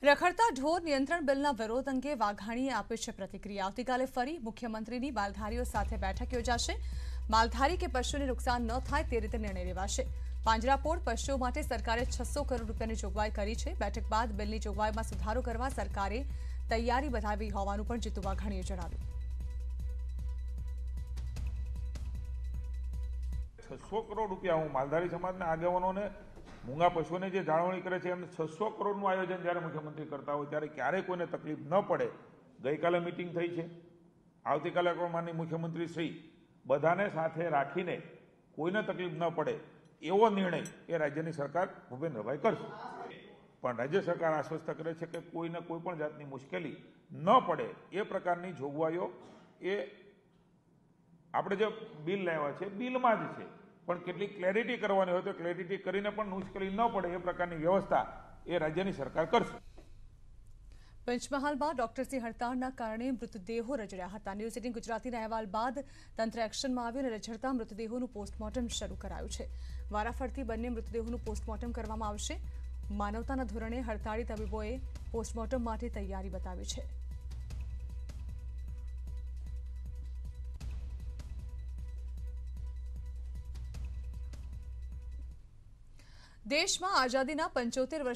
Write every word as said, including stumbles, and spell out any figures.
રખડતા ઢોર નિયંત્રણ બિલના વિરોધ અંગે વાઘાણીએ આપી છે પ્રતિક્રિયા। આવતીકાલે ફરી મુખ્યમંત્રીની માલધારીઓ સાથે બેઠક યોજાશે। માલધારી કે પશુને નુકસાન ન થાય તે રીતે નિર્ણય લેવાશે। પાંજરાપોળ પશુઓ માટે સરકારે છસો કરોડ રૂપિયાની જોગવાઈ કરી છે। બેઠક બાદ બિલની જોગવાઈમાં સુધારો કરવા સરકારે તૈયારી બતાવી હોવાનું પણ જીતુ વાઘાણીએ જણાવ્યું। छसो करोड़ रुपया हूँ मालधारी समाजना आगेवानोने मूंगा पशुओं जे जाळवणी करे छे एमने छसो करोड़नुं आयोजन ज्यारे मुख्यमंत्री करता होय त्यारे क्यारेय कोईने तकलीफ न पड़े। गईकाले मीटिंग थई छे, आवतीकाले माननीय मुख्यमंत्री श्री बधाने साथे राखीने कोईने तकलीफ न पड़े एवो निर्णय ए राज्यनी सरकार भूपेन्द्रभाई करशे। पण राज्य सरकार आश्वस्त करे छे के कोईने कोईपण जातनी मुश्केली न पड़े ए प्रकारनी जोगवाईओ ए आपणे जे बिल लाव्या छे बिलमां ज छे, पण केटली क्लेरिटी करवानी होय तो क्लेरिटी करीने पण मुश्केली न पड़े ए प्रकारनी व्यवस्था ए राज्यनी सरकार करशे। पंचमहालમાં ડોક્ટર સિંહ હડતાળના કારણે મૃતદેહો રજડ્યા હતા। ન્યૂઝ એટીન ગુજરાતીના અહેવાલ બાદ તંત્ર એક્શનમાં આવ્યું અને રજડતા મૃતદેહોનું પોસ્ટમોર્ટમ શરૂ કરાયું છે। વારાફરતી બંને મૃતદેહોનું પોસ્ટમોર્ટમ કરવામાં આવશે। માનવતાના ધોરણે હડતાળી તબીબોએ પોસ્ટમોર્ટમ માટે તૈયારી બતાવી છે। દેશમાં આઝાદીના પંચોતેર વર્ષ